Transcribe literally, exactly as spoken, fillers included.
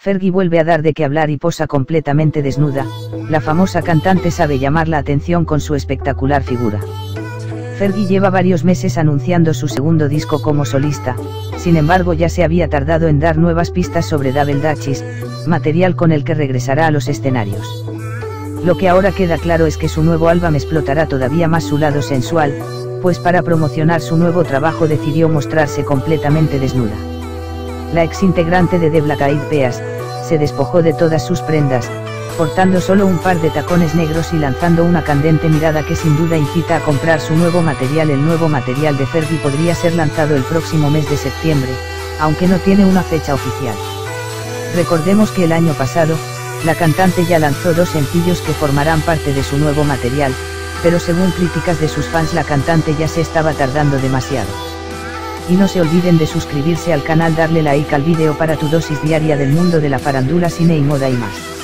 Fergie vuelve a dar de qué hablar y posa completamente desnuda. La famosa cantante sabe llamar la atención con su espectacular figura. Fergie lleva varios meses anunciando su segundo disco como solista, sin embargo ya se había tardado en dar nuevas pistas sobre Double Dutchess, material con el que regresará a los escenarios. Lo que ahora queda claro es que su nuevo álbum explotará todavía más su lado sensual, pues para promocionar su nuevo trabajo decidió mostrarse completamente desnuda. La ex integrante de The Black Eyed Peas se despojó de todas sus prendas, portando solo un par de tacones negros y lanzando una candente mirada que sin duda incita a comprar su nuevo material. El nuevo material de Fergie podría ser lanzado el próximo mes de septiembre, aunque no tiene una fecha oficial. Recordemos que el año pasado, la cantante ya lanzó dos sencillos que formarán parte de su nuevo material, pero según críticas de sus fans la cantante ya se estaba tardando demasiado. Y no se olviden de suscribirse al canal, darle like al vídeo para tu dosis diaria del mundo de la farándula, cine y moda y más.